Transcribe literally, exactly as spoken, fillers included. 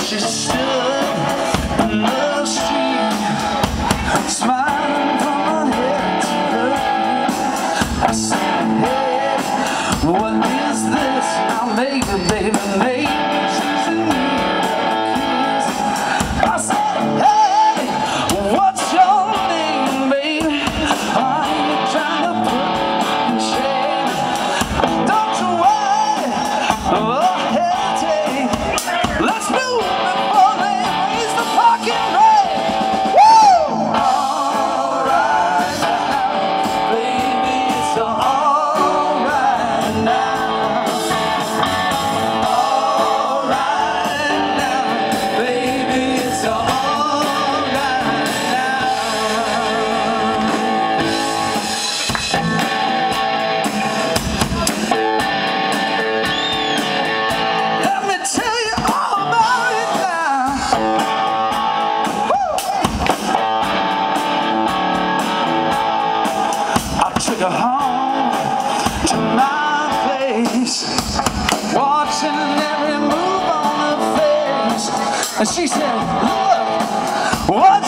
She stood in the street, smiling from her head to her feet. I said, hey, what is this? Now maybe, baby, maybe she's in need of a kiss. I said, hey, what's your name, baby? Are you trying to put me in shame? Don't you worry or hesitate. Let's move before they raise the parking rate. Woo! All right now, baby, it's all right now. All right now, baby, it's all right now. Let me tell you all about it now. Woo! I took her home to my place, watching every move on her face, and she said, look, what